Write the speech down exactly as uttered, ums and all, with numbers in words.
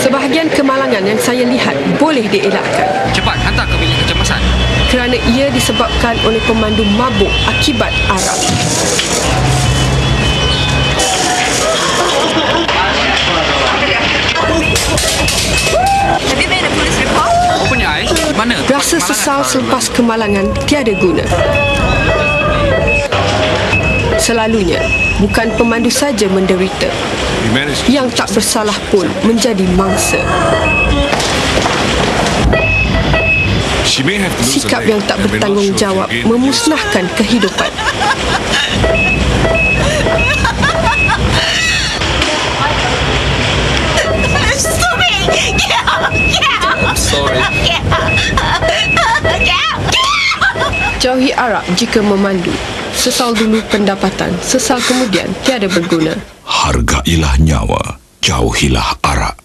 Sebahagian kemalangan yang saya lihat boleh dielakkan. Cepat, hantar ke bilik kecemasan. Kerana ia disebabkan oleh pemandu mabuk akibat arak. Have you made a police report? Apa punya Ais? Mana? Rasa sesal selepas kemalangan tiada guna. Selalunya, bukan pemandu saja menderita. Yang tak bersalah pun menjadi mangsa. Sikap yang tak bertanggungjawab memusnahkan kehidupan. Jauhi arak jika memandu. Sesal dulu pendapatan, sesal kemudian tiada berguna. Hargailah nyawa, jauhilah arak.